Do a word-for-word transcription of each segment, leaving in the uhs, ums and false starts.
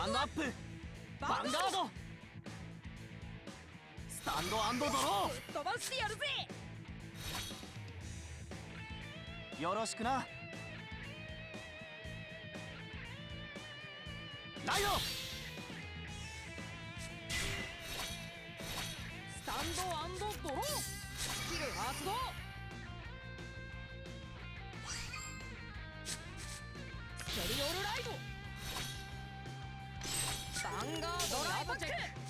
タンドアップヴァンガードスタンドアンドドロー飛ばしてやるぜ。 よろしくなライドスタンドアンドドロースキル発動。ステリオルライドヴァンガードライブチェッ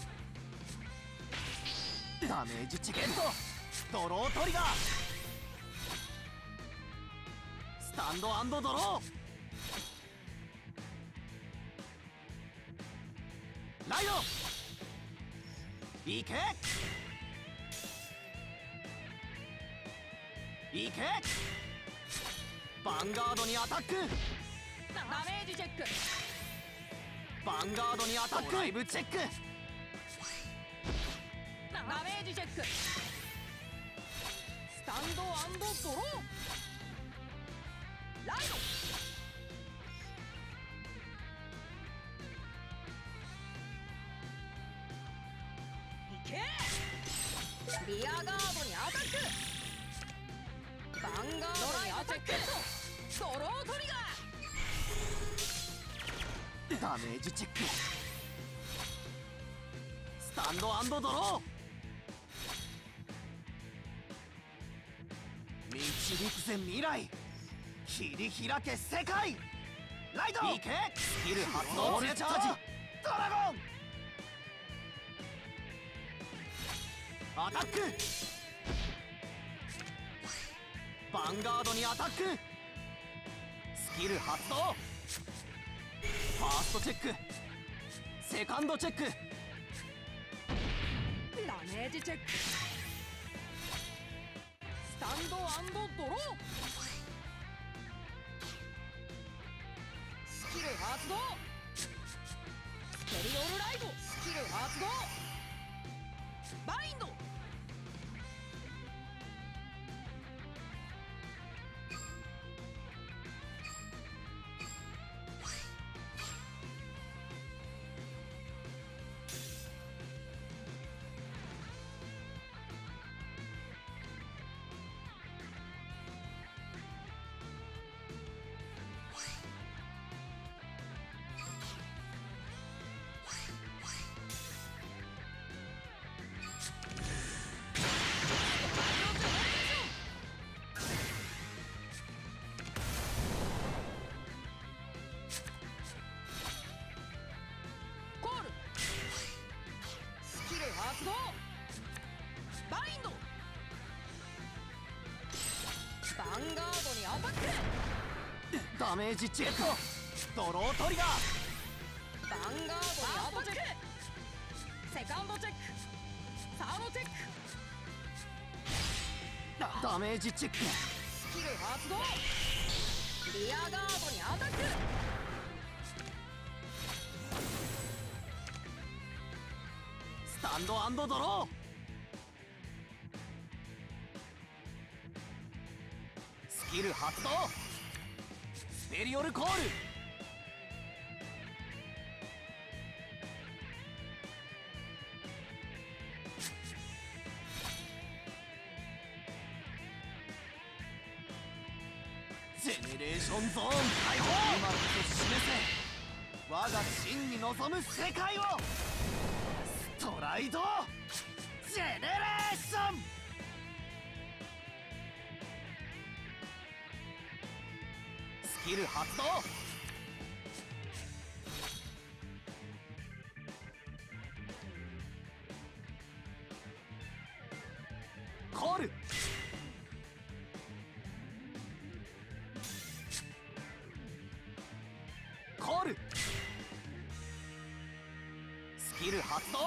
ク。 ダメージチケットドロートリガースタンドアンドドローライドいけいけヴァンガードにアタックダメージチェック。 ヴァンガードにアタックドライブチェックダメージチェック。スタンドアンドドローライドいけ。リアガードにアタックヴァンガードにアタックドロートリガー。 ダメージチェックスタンドアンドドロー導くぜ未来切り開け世界ライドいけスキル発動チャージドラゴンアタックヴァンガードにアタックスキル発動ファーストチェックセカンドチェックダメージチェック。スタンドアンドドロースキル発動。ステリオルライドスキル発動。バインドコールスキル発動。バインドヴァンガードにアタックダメージチェックドロートリガーヴァンガードにアタックセカンドチェックサードチェックダダメージチェックスキル発動。リアガードにアタックスタンドアンドドロースキル発動スペリオルコールジェネレーションゾーン解放今こそ示せ我が真に望む世界をストライドジェネレーションスキル発動コールコールスキル発動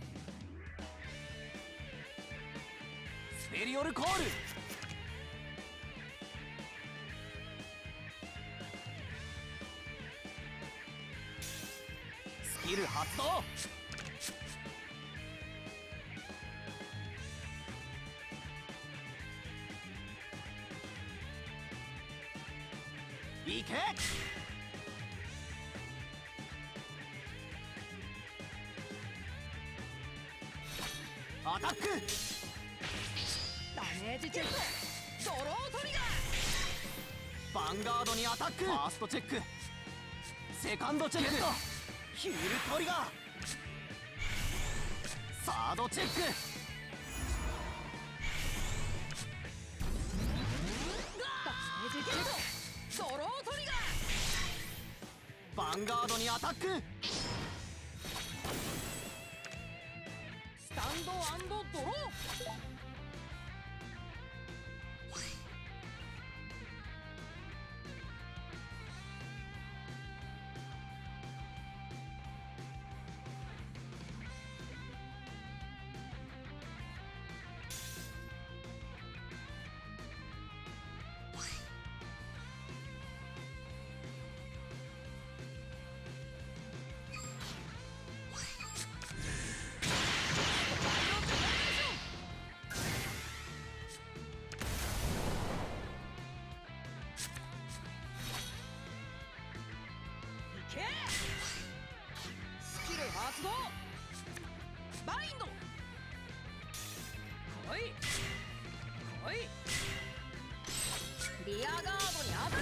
スペリオルコールスキル発動いけアタック。 ダメージチェック。ドロートリガヴァンガードにアタック。ファーストチェック、セカンドチェック、ヒールトリガー、サードチェック。 ー。ダメージチェック。ドロートリガー。 ヴァンガードにアタック。 スタンド&ドロー。スキル発動。バインド。来い来い。リアガードにアタッ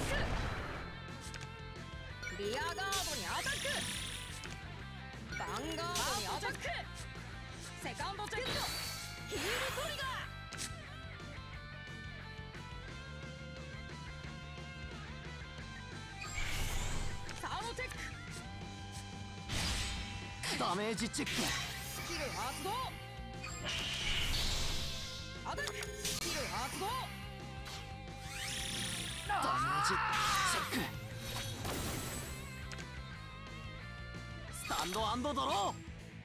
ク。リアガードにアタック。ヴァンガードにアタック。セカンドチェック。ヒールトリガー。サードチェック。 ダメージチェック。 スキル発動。アタック。スキル発動。 ダメージチェック。スタンド&ドロー。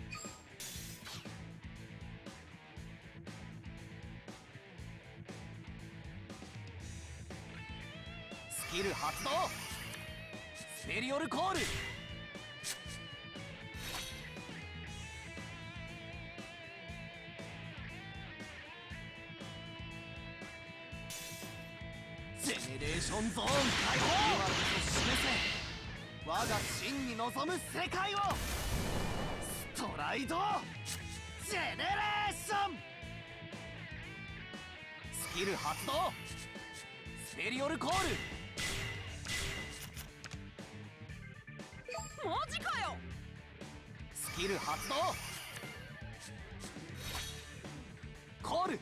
スキル発動。スペリオルコール。ジェネレーションゾーン解放。今こそ示せ我が真に望む世界を。ストライドジェネレーション。スキル発動。スペリオルコール。 マジかよ。 スキル発動。コール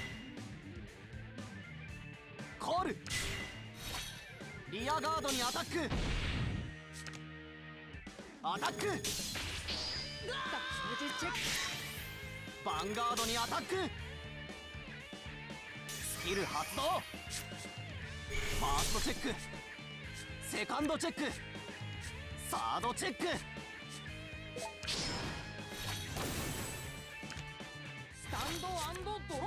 コール。リアガードにアタック。アタック。 ダメージチェック。 ヴァンガードにアタック。スキル発動。ファーストチェック、セカンドチェック、サードチェック。 スタンド&ドロー。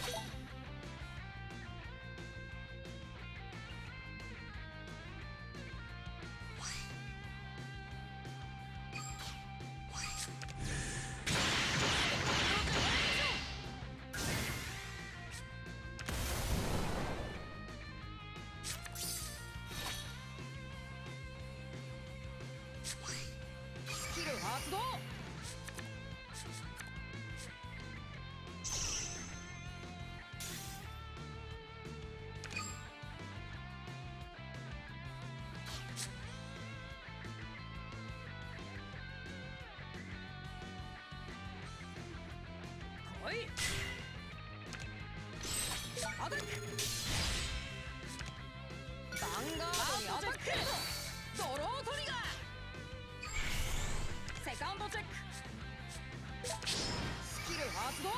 スキル発動。来い。アタック。ヴァンガードにアタック。ドロートリガー。セカンドチェック。スキル発動。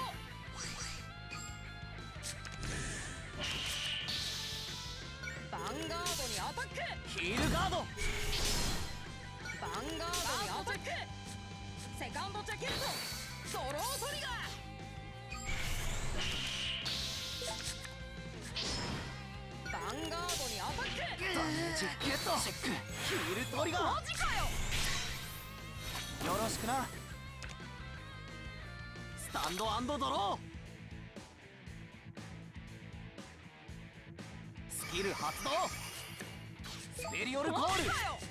ヴァンガードにアタック。 ヒールガード。 ヴァンガードにアタック。セカンドチェック。ドロートリガー。ヴァンガードにアタック。 ダメージゲット。チェック、ヒールトリガー。 マジかよ。 よろしくな。スタンド&ドロー。スキル発動。スペリオルコール。 マジかよ。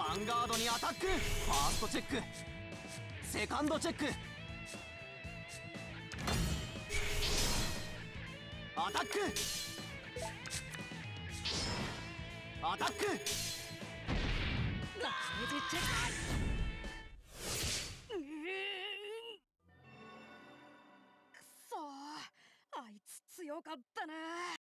ァンガードにアタック。ファーストチェック、セカンドチェック、アタック、アタック。 ダメージチェック。うーん、くそー、あいつ強かったな。